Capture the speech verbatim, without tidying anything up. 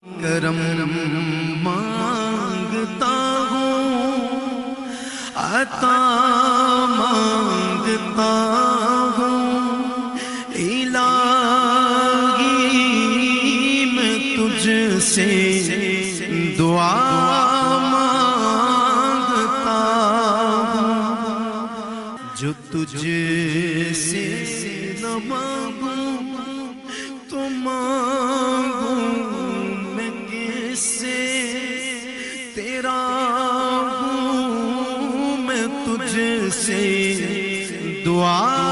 کرم مانگتا ہوں، عطا مانگتا ہوں، الہی میں تجھ سے دعا مانگتا ہوں، جو تجھ سے نہ مانگوں تو مانگوں میں کس سے، تیرا ہوں میں تجھ سے دعا